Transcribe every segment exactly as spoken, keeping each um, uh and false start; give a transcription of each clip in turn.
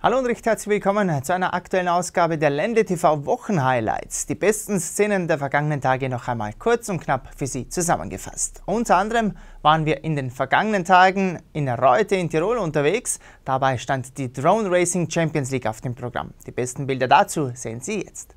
Hallo und recht herzlich willkommen zu einer aktuellen Ausgabe der Ländle T V Wochenhighlights. Die besten Szenen der vergangenen Tage noch einmal kurz und knapp für Sie zusammengefasst. Unter anderem waren wir in den vergangenen Tagen in Reute in Tirol unterwegs. Dabei stand die Drone Racing Champions League auf dem Programm. Die besten Bilder dazu sehen Sie jetzt.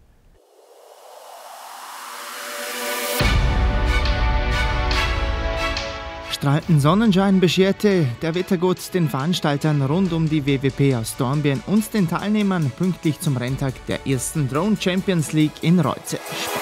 Strahlenden Sonnenschein bescherte der Wettergott den Veranstaltern rund um die W W P aus Dornbirn und den Teilnehmern pünktlich zum Renntag der ersten Drone Champions League in Reute.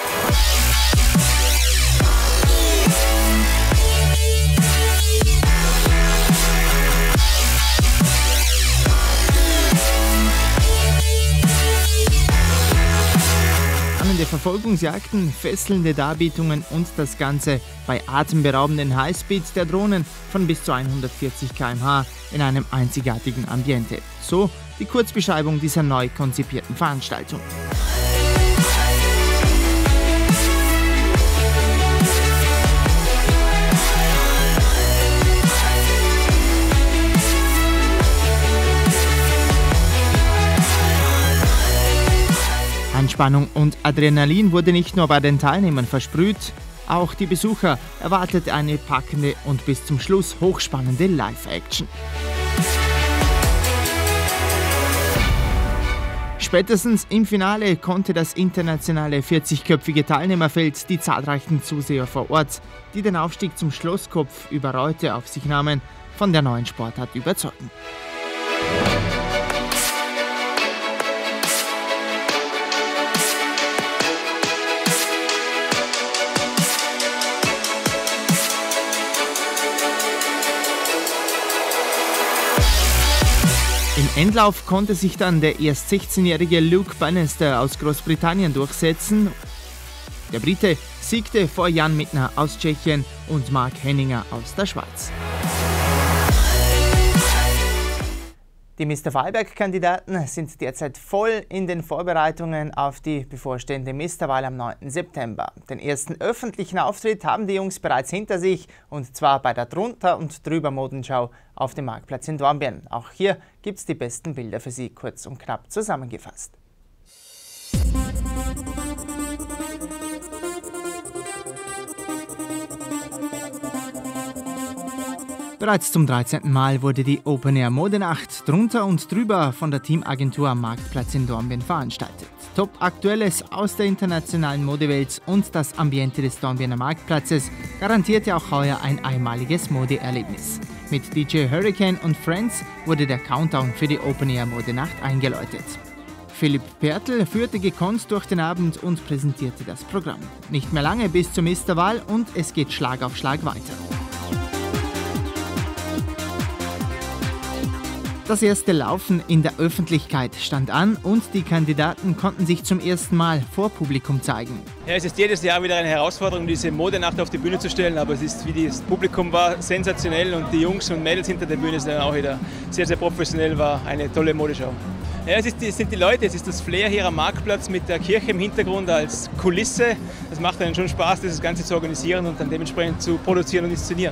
Verfolgungsjagden, fesselnde Darbietungen und das Ganze bei atemberaubenden Highspeed der Drohnen von bis zu hundertvierzig Kilometer pro Stunde in einem einzigartigen Ambiente. So die Kurzbeschreibung dieser neu konzipierten Veranstaltung. Anspannung und Adrenalin wurde nicht nur bei den Teilnehmern versprüht, auch die Besucher erwartete eine packende und bis zum Schluss hochspannende Live-Action. Spätestens im Finale konnte das internationale vierzigköpfige Teilnehmerfeld die zahlreichen Zuseher vor Ort, die den Aufstieg zum Schlosskopf über Reute auf sich nahmen, von der neuen Sportart überzeugen. Im Endlauf konnte sich dann der erst sechzehnjährige Luke Bannister aus Großbritannien durchsetzen. Der Brite siegte vor Jan Mittner aus Tschechien und Mark Henninger aus der Schweiz. Die Mister Vorarlberg-Kandidaten sind derzeit voll in den Vorbereitungen auf die bevorstehende Misterwahl am neunten September. Den ersten öffentlichen Auftritt haben die Jungs bereits hinter sich, und zwar bei der Drunter- und Drüber-Modenschau auf dem Marktplatz in Dornbirn. Auch hier gibt es die besten Bilder für Sie kurz und knapp zusammengefasst. Bereits zum dreizehnten Mal wurde die Open Air Modenacht drunter und drüber von der Teamagentur am Marktplatz in Dornbirn veranstaltet. Top Aktuelles aus der internationalen Modewelt und das Ambiente des Dornbirner Marktplatzes garantierte auch heuer ein einmaliges Modeerlebnis. Mit D J Hurricane und Friends wurde der Countdown für die Open Air Modenacht eingeläutet. Philipp Pertl führte gekonnt durch den Abend und präsentierte das Programm. Nicht mehr lange bis zur Misterwahl und es geht Schlag auf Schlag weiter. Das erste Laufen in der Öffentlichkeit stand an und die Kandidaten konnten sich zum ersten Mal vor Publikum zeigen. Ja, es ist jedes Jahr wieder eine Herausforderung, diese Modenacht auf die Bühne zu stellen, aber es ist, wie das Publikum war, sensationell und die Jungs und Mädels hinter der Bühne sind auch wieder sehr, sehr professionell, war eine tolle Modeschau. Ja, es, ist, es sind die Leute, es ist das Flair hier am Marktplatz mit der Kirche im Hintergrund als Kulisse. Es macht einen schon Spaß, das Ganze zu organisieren und dann dementsprechend zu produzieren und inszenieren.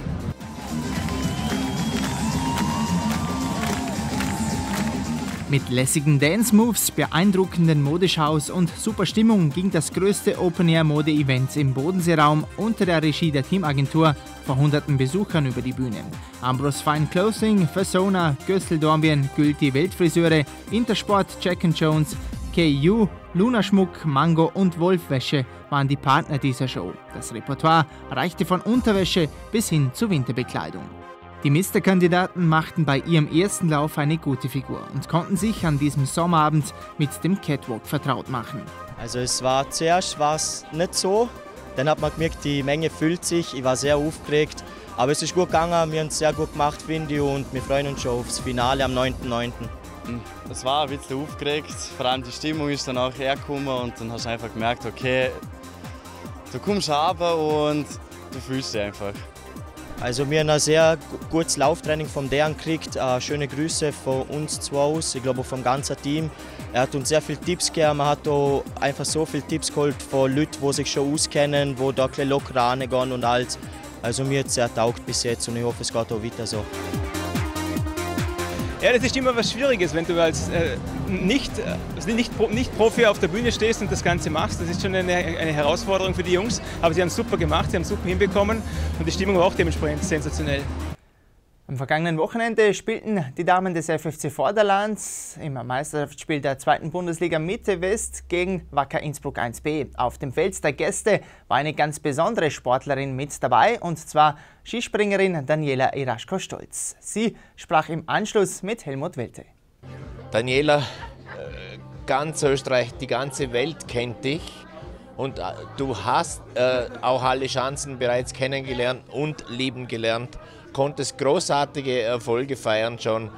Mit lässigen Dance-Moves, beeindruckenden Modeshows und super Stimmung ging das größte Open-Air-Mode-Event im Bodenseeraum unter der Regie der Teamagentur vor hunderten Besuchern über die Bühne. Ambros Fine Clothing, Persona, Gössel Dornbirn, Gülti Weltfriseure, Intersport, Jack and Jones, K U, Luna Schmuck, Mango und Wolfwäsche waren die Partner dieser Show. Das Repertoire reichte von Unterwäsche bis hin zu Winterbekleidung. Die Mister-Kandidaten machten bei ihrem ersten Lauf eine gute Figur und konnten sich an diesem Sommerabend mit dem Catwalk vertraut machen. Also es war zuerst war es nicht so, dann hat man gemerkt, die Menge füllt sich, ich war sehr aufgeregt, aber es ist gut gegangen, wir haben es sehr gut gemacht, finde ich, und wir freuen uns schon aufs Finale am neunten neunten Es war ein bisschen aufgeregt, vor allem die Stimmung ist dann auch hergekommen und dann hast du einfach gemerkt, okay, du kommst runter und du fühlst dich einfach. Also wir haben ein sehr gutes Lauftraining vom Dejan gekriegt. Äh, schöne Grüße von uns zwei aus, ich glaube vom ganzen Team. Er hat uns sehr viele Tipps gegeben. Man hat auch einfach so viele Tipps geholt von Leuten, die sich schon auskennen, die da ein bisschen locker reingehen und alles. Also mir hat es sehr getaugt bis jetzt und ich hoffe, es geht auch weiter so. Ja, das ist immer was Schwieriges, wenn du als äh, nicht, äh, nicht, nicht Profi auf der Bühne stehst und das Ganze machst. Das ist schon eine, eine Herausforderung für die Jungs, aber sie haben es super gemacht, sie haben es super hinbekommen und die Stimmung war auch dementsprechend sensationell. Am vergangenen Wochenende spielten die Damen des F F C Vorderlands im Meisterschaftsspiel der zweiten Bundesliga Mitte West gegen Wacker Innsbruck eins B. Auf dem Feld der Gäste war eine ganz besondere Sportlerin mit dabei, und zwar Skispringerin Daniela Iraschko-Stolz. Sie sprach im Anschluss mit Helmut Welte. Daniela, ganz Österreich, die ganze Welt kennt dich und du hast äh, auch alle Chancen bereits kennengelernt und lieben gelernt. Konntest großartige Erfolge feiern schon.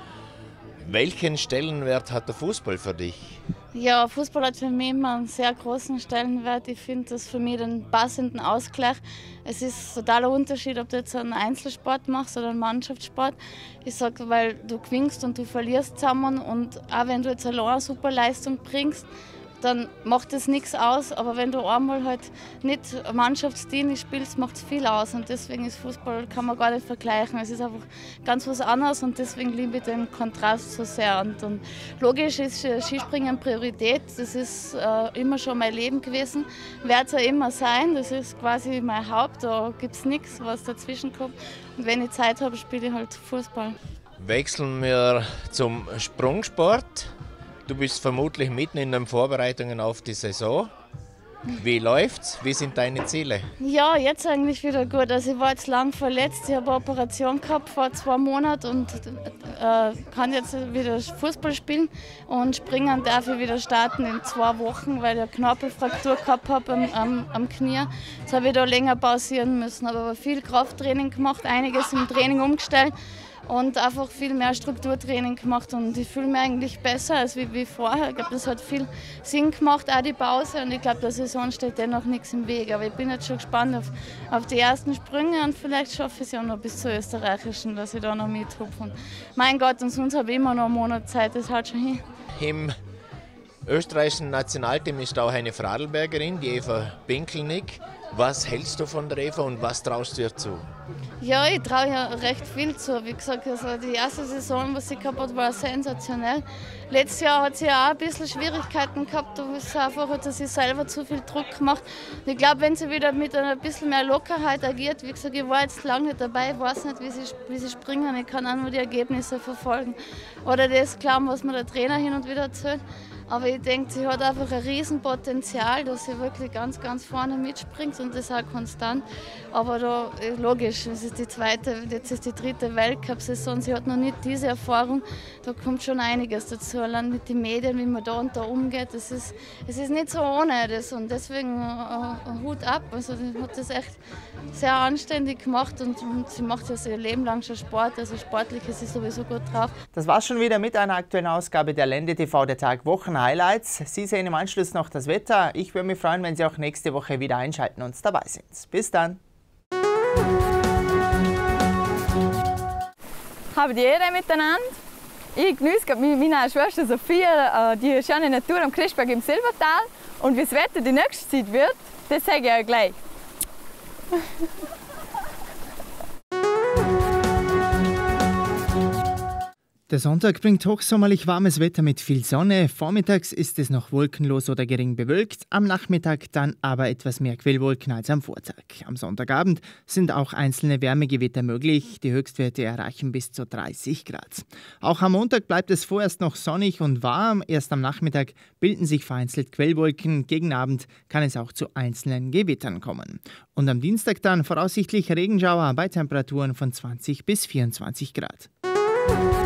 Welchen Stellenwert hat der Fußball für dich? Ja, Fußball hat für mich immer einen sehr großen Stellenwert. Ich finde das für mich den passenden Ausgleich. Es ist ein totaler Unterschied, ob du jetzt einen Einzelsport machst oder einen Mannschaftssport. Ich sage, weil du gewinnst und du verlierst zusammen, und auch wenn du jetzt allein eine super Leistung bringst, dann macht das nichts aus, aber wenn du einmal halt nicht mannschaftsdienlich spielst, macht es viel aus, und deswegen ist Fußball, kann man gar nicht vergleichen. Es ist einfach ganz was anderes, und deswegen liebe ich den Kontrast so sehr. Und, und logisch ist Skispringen Priorität, das ist äh, immer schon mein Leben gewesen, wird es ja immer sein, das ist quasi mein Haupt, da gibt es nichts, was dazwischen kommt, und wenn ich Zeit habe, spiele ich halt Fußball. Wechseln wir zum Sprungsport. Du bist vermutlich mitten in den Vorbereitungen auf die Saison. Wie läuft's? Wie sind deine Ziele? Ja, jetzt eigentlich wieder gut. Also ich war jetzt lang verletzt. Ich habe eine Operation gehabt vor zwei Monaten und äh, kann jetzt wieder Fußball spielen. Und springen darf ich wieder starten in zwei Wochen, weil ich eine Knorpelfraktur gehabt habe am, am, am Knie. Jetzt habe ich da länger pausieren müssen. Habe aber viel Krafttraining gemacht, einiges im Training umgestellt und einfach viel mehr Strukturtraining gemacht, und ich fühle mich eigentlich besser als wie, wie vorher. Ich glaube, das hat viel Sinn gemacht, auch die Pause, und ich glaube, der Saison steht dennoch nichts im Weg. Aber ich bin jetzt schon gespannt auf, auf die ersten Sprünge, und vielleicht schaffe ich es ja noch bis zur österreichischen, dass ich da noch mithupfe. Und mein Gott, und sonst habe ich immer noch einen Monat Zeit, das haut schon hin. Im österreichischen Nationalteam ist auch eine Vorarlbergerin, die Eva Pinkelnick. Was hältst du von der Eva und was traust du ihr zu? Ja, ich traue ja recht viel zu. Wie gesagt, also die erste Saison, was sie gehabt hat, war sensationell. Letztes Jahr hat sie auch ein bisschen Schwierigkeiten gehabt, da ist einfach, hat sie sich selber zu viel Druck gemacht. Und ich glaube, wenn sie wieder mit einer bisschen mehr Lockerheit agiert, wie gesagt, ich war jetzt lange nicht dabei, ich weiß nicht, wie sie, wie sie springen, ich kann auch nur die Ergebnisse verfolgen. Oder das glauben, was mir der Trainer hin und wieder erzählt. Aber ich denke, sie hat einfach ein Riesenpotenzial, dass sie wirklich ganz, ganz vorne mitspringt, und das auch konstant. Aber da, logisch, es ist die zweite, jetzt ist die dritte Weltcup-Saison, sie hat noch nicht diese Erfahrung, da kommt schon einiges dazu. Allein mit den Medien, wie man da und da umgeht, das ist, es ist nicht so ohne das, und deswegen äh, Hut ab. Also sie hat das echt sehr anständig gemacht, und, und sie macht ja ihr Leben lang schon Sport, also sportlich ist sie sowieso gut drauf. Das war's schon wieder mit einer aktuellen Ausgabe der Lände T V, der Tag Wochen Highlights. Sie sehen im Anschluss noch das Wetter. Ich würde mich freuen, wenn Sie auch nächste Woche wieder einschalten und dabei sind. Bis dann. Habt ihr Ehre miteinander? Ich genieße gerade mit meiner Schwester Sophia die schöne Natur am Christberg im Silbertal. Und wie das Wetter die nächste Zeit wird, das sage ich euch gleich. Der Sonntag bringt hochsommerlich warmes Wetter mit viel Sonne. Vormittags ist es noch wolkenlos oder gering bewölkt, am Nachmittag dann aber etwas mehr Quellwolken als am Vortag. Am Sonntagabend sind auch einzelne Wärmegewitter möglich. Die Höchstwerte erreichen bis zu dreißig Grad. Auch am Montag bleibt es vorerst noch sonnig und warm. Erst am Nachmittag bilden sich vereinzelt Quellwolken. Gegen Abend kann es auch zu einzelnen Gewittern kommen. Und am Dienstag dann voraussichtlich Regenschauer bei Temperaturen von zwanzig bis vierundzwanzig Grad.